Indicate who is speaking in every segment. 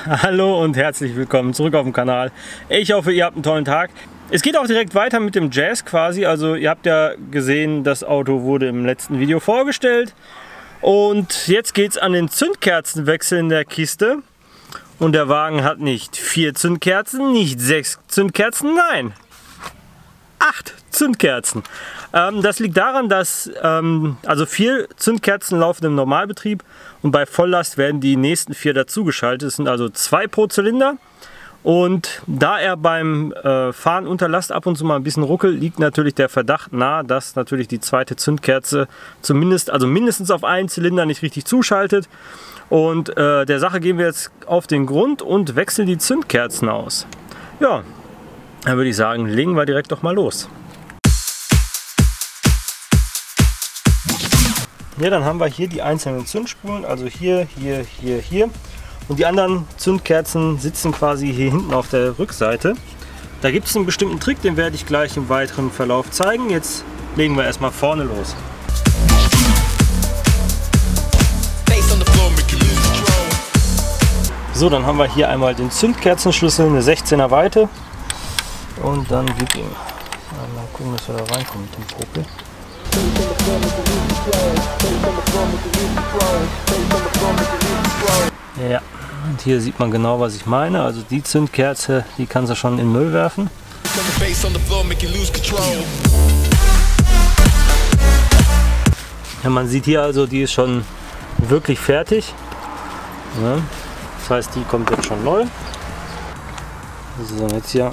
Speaker 1: Hallo und herzlich willkommen zurück auf dem Kanal. Ich hoffe, ihr habt einen tollen Tag. Es geht auch direkt weiter mit dem Jazz quasi. Also ihr habt ja gesehen, das Auto wurde im letzten Video vorgestellt. Und jetzt geht es an den Zündkerzenwechsel in der Kiste. Und der Wagen hat nicht 4 Zündkerzen, nicht 6 Zündkerzen, nein, 8 Zündkerzen. Das liegt daran, dass also 4 Zündkerzen laufen im Normalbetrieb und bei Volllast werden die nächsten 4 dazugeschaltet. Es sind also 2 pro Zylinder. Und da er beim Fahren unter Last ab und zu mal ein bisschen ruckelt, liegt natürlich der Verdacht nahe, dass natürlich die zweite Zündkerze mindestens auf einen Zylinder nicht richtig zuschaltet. Und der Sache gehen wir jetzt auf den Grund und wechseln die Zündkerzen aus. Ja, dann würde ich sagen, legen wir direkt doch mal los. Ja, dann haben wir hier die einzelnen Zündspulen, also hier, hier, hier, hier. Und die anderen Zündkerzen sitzen quasi hier hinten auf der Rückseite. Da gibt es einen bestimmten Trick, den werde ich gleich im weiteren Verlauf zeigen. Jetzt legen wir erstmal vorne los. So, dann haben wir hier einmal den Zündkerzenschlüssel, eine 16er Weite. Und dann gib ihm. Mal gucken, dass wir da reinkommen mit dem Popel. Ja, und hier sieht man genau, was ich meine. Also die Zündkerze, die kannst du schon in den Müll werfen. Ja, man sieht hier also, die ist schon wirklich fertig. Ja, das heißt, die kommt jetzt schon neu. So, jetzt hier.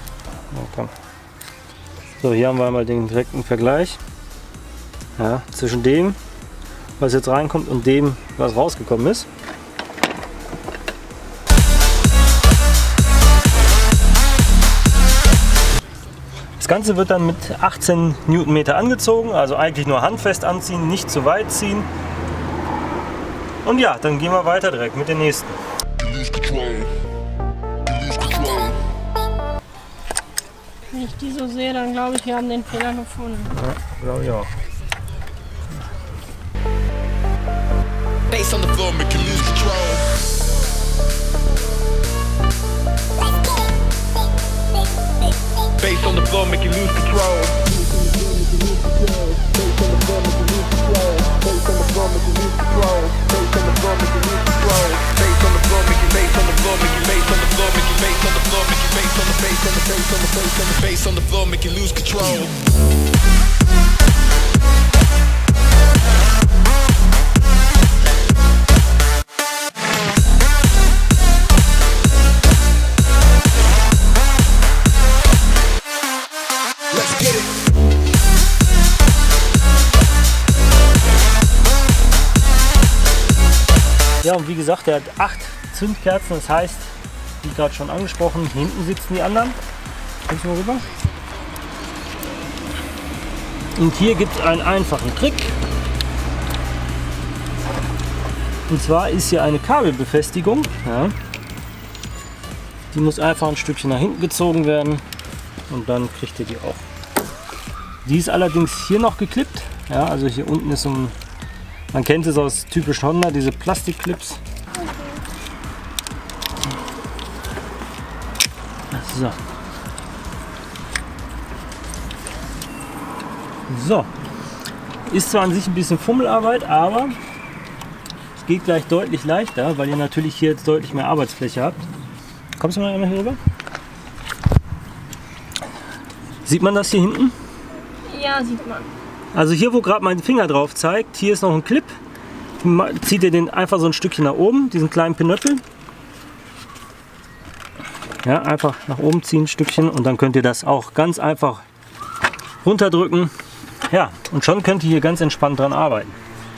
Speaker 1: So, hier haben wir einmal den direkten Vergleich. Ja, zwischen dem, was jetzt reinkommt, und dem, was rausgekommen ist. Das Ganze wird dann mit 18 Newtonmeter angezogen, also eigentlich nur handfest anziehen, nicht zu weit ziehen. Und ja, dann gehen wir weiter direkt mit den nächsten.
Speaker 2: Wenn ich die so sehe, dann glaube ich, wir haben den Fehler gefunden.
Speaker 1: Ja, glaube ich auch.
Speaker 3: Bass on the floor, make you lose control. Bass on the floor, make you lose control. Bass on the floor, make you lose control.
Speaker 1: Ja, und wie gesagt, der hat 8 Zündkerzen, das heißt, wie gerade schon angesprochen, hinten sitzen die anderen. Kommst du mal rüber? Und hier gibt es einen einfachen Trick. Und zwar ist hier eine Kabelbefestigung. Ja. Die muss einfach ein Stückchen nach hinten gezogen werden und dann kriegt ihr die auch. Die ist allerdings hier noch geklippt. Ja, also hier unten ist so ein, man kennt es aus typisch Honda, diese Plastikclips. So. So. Ist zwar an sich ein bisschen Fummelarbeit, aber es geht gleich deutlich leichter, weil ihr natürlich hier jetzt deutlich mehr Arbeitsfläche habt. Kommst du mal einmal hier rüber? Sieht man das hier hinten?
Speaker 2: Ja, sieht man.
Speaker 1: Also hier, wo gerade mein Finger drauf zeigt, hier ist noch ein Clip. Zieht ihr den einfach so ein Stückchen nach oben, diesen kleinen Pinöppel. Ja, einfach nach oben ziehen ein Stückchen und dann könnt ihr das auch ganz einfach runterdrücken. Ja, und schon könnt ihr hier ganz entspannt dran arbeiten.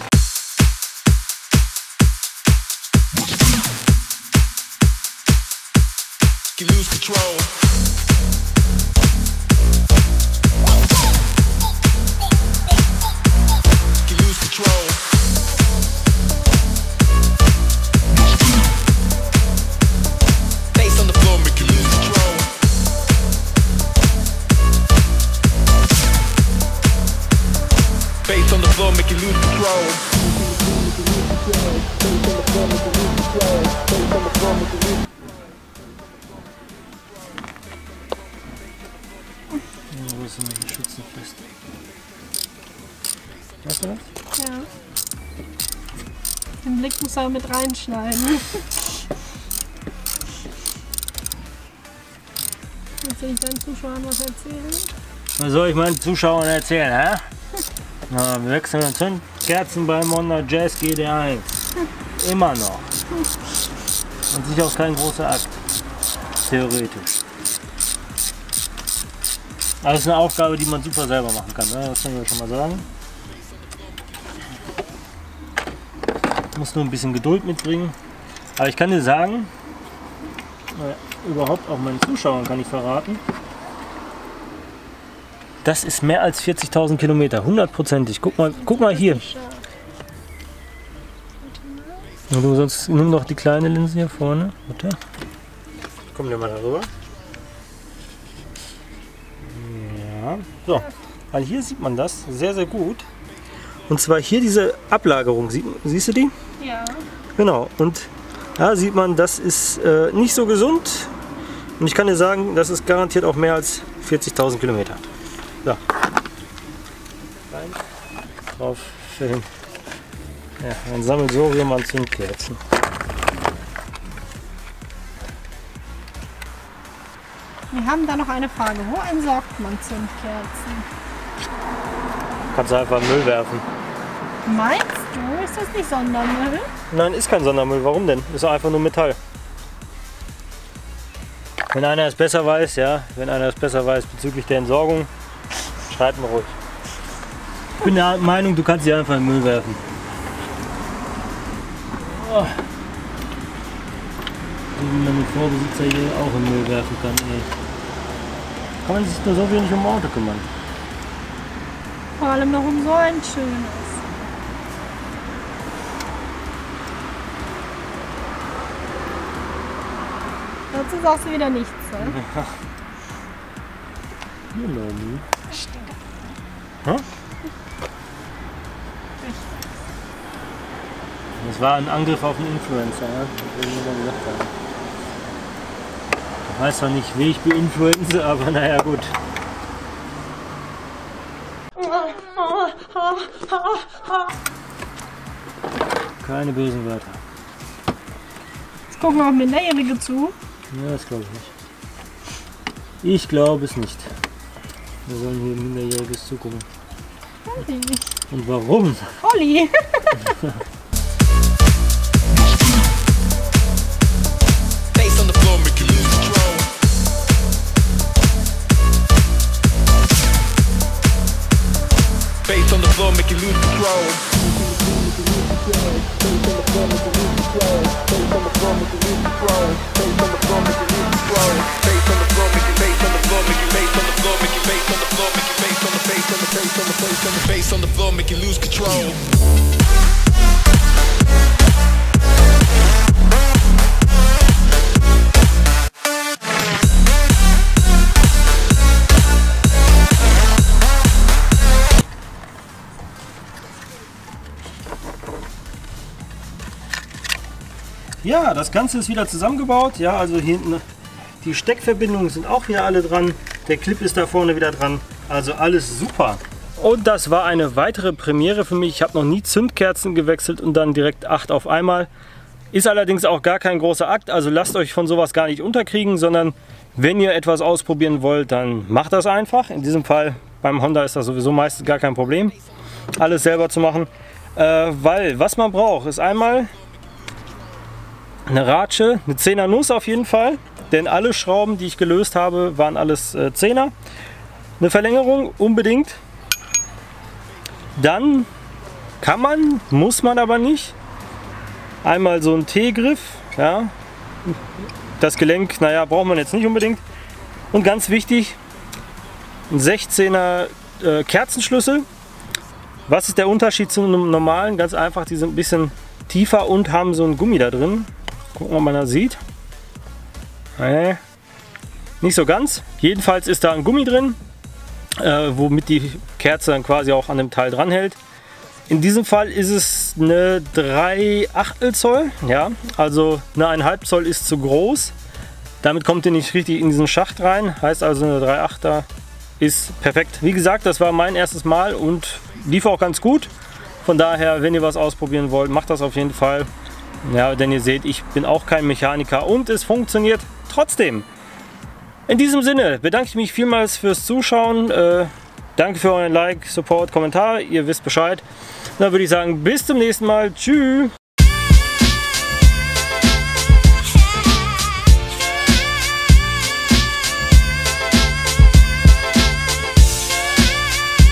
Speaker 3: You lose control. Bass on the floor, make you lose control.
Speaker 1: bisschen mit den Schützen fest. Weißt du das?
Speaker 2: Ja. Den Blick muss er mit reinschneiden. Willst du nicht deinen Zuschauern was erzählen?
Speaker 1: Was soll ich meinen Zuschauern erzählen, hä? Na, wir wechseln Zündkerzen beim Honda Jazz GT1. Immer noch. Und sicher auch kein großer Akt. Theoretisch. Aber das ist eine Aufgabe, die man super selber machen kann, ne? Das können wir schon mal sagen. Muss nur ein bisschen Geduld mitbringen. Aber ich kann dir sagen, überhaupt auch meinen Zuschauern kann ich verraten, das ist mehr als 40.000 Kilometer, 100%ig. Guck mal hier. Du, sonst nimm doch die kleine Linse hier vorne. Warte. Kommen wir mal darüber. Ja. So, weil hier sieht man das sehr, sehr gut. Und zwar hier diese Ablagerung. Siehst du die?
Speaker 2: Ja.
Speaker 1: Genau. Und da sieht man, das ist nicht so gesund. Und ich kann dir sagen, das ist garantiert auch mehr als 40.000 Kilometer. So. Drauf füllen. Ja, ein Sammelsurium an Zündkerzen.
Speaker 2: Wir haben da noch eine Frage. Wo entsorgt man Zündkerzen?
Speaker 1: Kannst du einfach in den Müll werfen.
Speaker 2: Meinst du? Ist das nicht Sondermüll?
Speaker 1: Nein, ist kein Sondermüll. Warum denn? Ist einfach nur Metall. Wenn einer es besser weiß, ja, wenn einer es besser weiß bezüglich der Entsorgung, schreibt mir ruhig. Ich bin der Meinung, du kannst sie einfach in den Müll werfen. Oh. Wie man den Vorbesitzer hier auch in den Müll werfen kann. Ey. Kann man sich nur so wenig um Auto kümmern.
Speaker 2: Vor allem noch um so ein schönes. Dazu sagst du wieder nichts, ne?
Speaker 1: Das war ein Angriff auf einen Influencer, ja? Das will ich mal gesagt haben. Ich weiß zwar nicht, wie ich beinfluenze, aber naja, gut. Keine bösen Wörter.
Speaker 2: Jetzt gucken auch Minderjährige zu.
Speaker 1: Ja, das glaube ich nicht. Ich glaube es nicht. Wir sollen hier Minderjähriges zugucken. Und warum?
Speaker 2: Olli!
Speaker 3: Face on the floor, make you lose control. Face on the floor, make you lose control. Face on the floor, make you lose control.
Speaker 1: Ja, das Ganze ist wieder zusammengebaut. Ja, also hier hinten die Steckverbindungen sind auch wieder alle dran. Der Clip ist da vorne wieder dran. Also alles super. Und das war eine weitere Premiere für mich. Ich habe noch nie Zündkerzen gewechselt und dann direkt 8 auf einmal. Ist allerdings auch gar kein großer Akt. Also lasst euch von sowas gar nicht unterkriegen, sondern wenn ihr etwas ausprobieren wollt, dann macht das einfach. In diesem Fall beim Honda ist das sowieso meistens gar kein Problem, alles selber zu machen. Weil was man braucht, ist einmal eine Ratsche, eine 10er Nuss auf jeden Fall, denn alle Schrauben, die ich gelöst habe, waren alles 10er. Eine Verlängerung unbedingt. Dann kann man, muss man aber nicht, einmal so ein T-Griff, ja. Das Gelenk, naja, braucht man jetzt nicht unbedingt. Und ganz wichtig, ein 16er Kerzenschlüssel. Was ist der Unterschied zu einem normalen? Ganz einfach, die sind ein bisschen tiefer und haben so ein Gummi da drin. Gucken, ob man das sieht. Nicht so ganz. Jedenfalls ist da ein Gummi drin, womit die Kerze dann quasi auch an dem Teil dran hält. In diesem Fall ist es eine 3/8 Zoll. Ja, also eine 1,5 Zoll ist zu groß. Damit kommt ihr nicht richtig in diesen Schacht rein. Heißt also eine 3/8er ist perfekt. Wie gesagt, das war mein erstes Mal und lief auch ganz gut. Von daher, wenn ihr was ausprobieren wollt, macht das auf jeden Fall. Ja, denn ihr seht, ich bin auch kein Mechaniker und es funktioniert trotzdem. In diesem Sinne bedanke ich mich vielmals fürs Zuschauen. Danke für euren Like, Support, Kommentar. Ihr wisst Bescheid. Dann würde ich sagen, bis zum nächsten Mal. Tschüss.